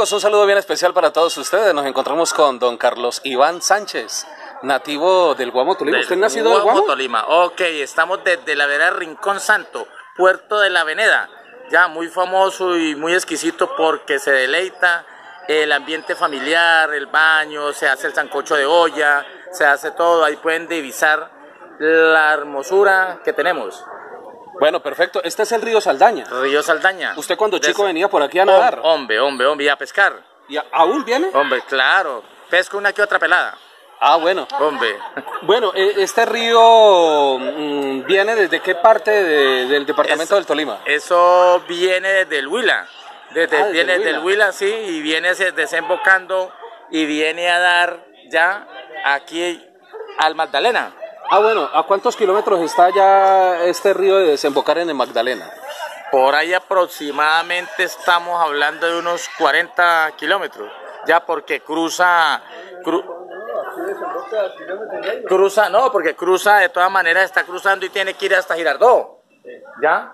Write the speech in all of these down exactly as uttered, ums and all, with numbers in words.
amigos, un saludo bien especial para todos ustedes. Nos encontramos con don Carlos Iván Sánchez, nativo del Guamo, Tolima. ¿Usted nacido del Guamo? Tolima. Ok, estamos desde la vereda Rincón Santo, Puerto de la Veneda. Ya muy famoso y muy exquisito porque se deleita el ambiente familiar, el baño, se hace el sancocho de olla, se hace todo. Ahí pueden divisar la hermosura que tenemos. Bueno, perfecto. Este es el río Saldaña. Río Saldaña. ¿Usted cuando chico Des... venía por aquí a nadar? Hombre, hombre, hombre, y a pescar. ¿Y a... aún viene? Hombre, claro. Pesco una que otra pelada. Ah, bueno. Hombre. Bueno, este río mmm, viene desde qué parte de, del departamento es, del Tolima. Eso viene desde el Huila. Desde, ah, viene desde del Huila, sí, y viene desembocando y viene a dar ya aquí al Magdalena. Ah, bueno, ¿a cuántos kilómetros está ya este río de desembocar en el Magdalena? Por ahí aproximadamente estamos hablando de unos cuarenta kilómetros, ya porque cruza, cru, cruza, no, porque cruza de todas maneras, está cruzando y tiene que ir hasta Girardot, ¿ya?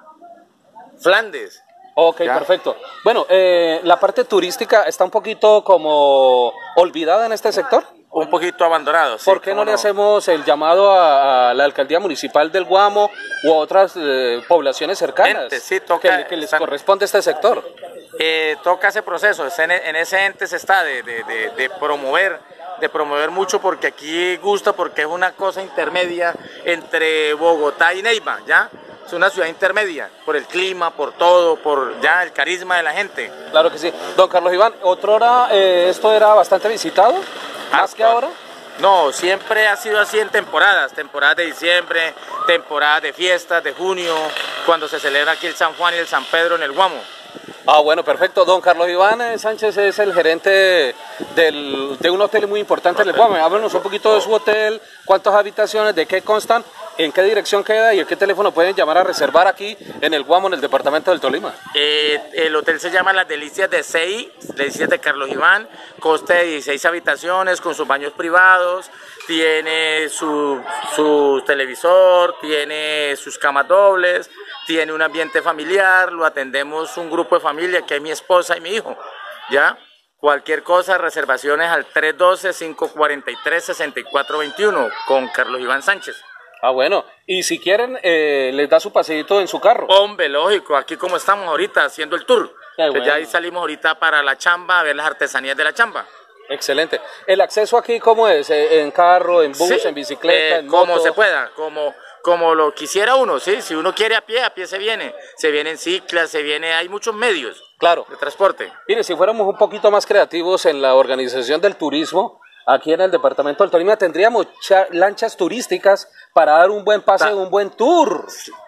Flandes. Ok, ¿ya? Perfecto. Bueno, eh, la parte turística está un poquito como olvidada en este sector. Un poquito abandonado. Sí, ¿Por qué no le hacemos el llamado a, a la alcaldía municipal del Guamo u a otras eh, poblaciones cercanas ente, sí, toca, que, que les están, corresponde a este sector? Eh, toca ese proceso, en, en ese ente se está de, de, de, de promover, de promover mucho porque aquí gusta, porque es una cosa intermedia entre Bogotá y Neiva, ¿ya? Es una ciudad intermedia, por el clima, por todo, por ya el carisma de la gente. Claro que sí. Don Carlos Iván, otrora eh, esto era bastante visitado. ¿Más que ahora? No, siempre ha sido así en temporadas, temporadas de diciembre, temporadas de fiestas, de junio, cuando se celebra aquí el San Juan y el San Pedro en el Guamo. Ah, bueno, perfecto. Don Carlos Iván Sánchez es el gerente del, de un hotel muy importante en el Guamo. Háblanos un poquito de su hotel, cuántas habitaciones, de qué constan, en qué dirección queda y en qué teléfono pueden llamar a reservar aquí en el Guamo, en el departamento del Tolima. Eh, el hotel se llama Las Delicias de C I, Delicias de Carlos Iván, consta de dieciséis habitaciones con sus baños privados, tiene su, su televisor, tiene sus camas dobles, tiene un ambiente familiar, lo atendemos un grupo de familia que es mi esposa y mi hijo, ¿ya? Cualquier cosa, reservaciones al tres uno dos, cinco cuatro tres, seis cuatro dos uno con Carlos Iván Sánchez. Ah, bueno, y si quieren, eh, les da su paseíto en su carro. Hombre, lógico, aquí como estamos ahorita haciendo el tour, bueno. pues ya ahí salimos ahorita para la chamba, a ver las artesanías de la chamba. Excelente. ¿El acceso aquí cómo es? ¿En carro, en bus, sí, en bicicleta, eh, en moto? Como se pueda, como, como lo quisiera uno, ¿sí? Si uno quiere a pie, a pie se viene. Se viene en ciclas, se viene, hay muchos medios claro. de transporte. Mire, si fuéramos un poquito más creativos en la organización del turismo, aquí en el departamento del Tolima tendríamos lanchas turísticas para dar un buen paseo, un buen tour.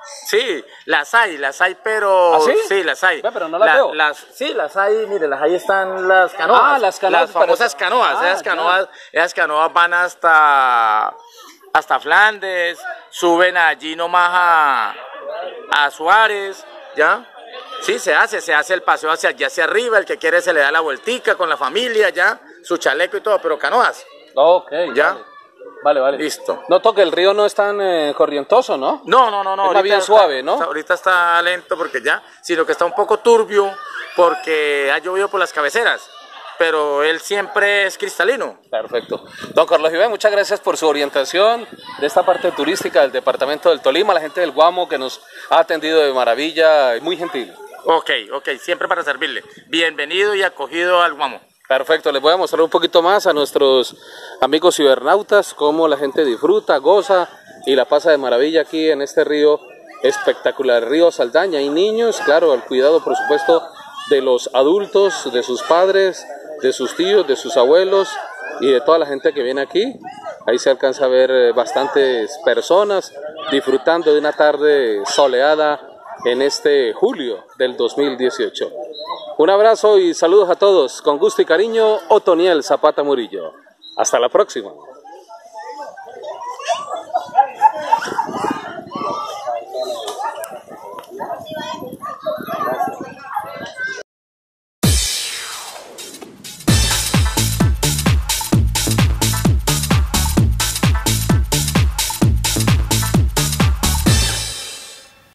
Sí, las hay, las hay, pero... ¿Ah, sí? Sí, las hay. Ve, pero no las La, veo. Las, sí, las hay, mire, las ahí están las canoas. Ah, las canoas. Las famosas pero... canoas. Ah, esas, canoas claro. esas canoas van hasta, hasta Flandes, suben allí nomás a, a Suárez, ¿ya? Sí, se hace, se hace el paseo hacia allá hacia arriba, el que quiere se le da la vueltica con la familia, ¿ya? Su chaleco y todo, pero canoas. Ok, ¿ya? Vale. Vale, vale. Listo. Noto que el río no es tan eh, corrientoso, ¿no? No, no, no, no. Es más bien suave, ¿no? Está, ahorita está lento porque ya, sino que está un poco turbio porque ha llovido por las cabeceras, pero él siempre es cristalino. Perfecto. Don Carlos Iván, muchas gracias por su orientación de esta parte turística del departamento del Tolima, la gente del Guamo que nos ha atendido de maravilla, muy gentil. Ok, ok, siempre para servirle. Bienvenido y acogido al Guamo. Perfecto, les voy a mostrar un poquito más a nuestros amigos cibernautas cómo la gente disfruta, goza y la pasa de maravilla aquí en este río espectacular, río Saldaña. Hay niños, claro, el cuidado por supuesto de los adultos, de sus padres, de sus tíos, de sus abuelos y de toda la gente que viene aquí. Ahí se alcanza a ver bastantes personas disfrutando de una tarde soleada en este julio del dos mil dieciocho. Un abrazo y saludos a todos. Con gusto y cariño, Otoniel Zapata Murillo. Hasta la próxima.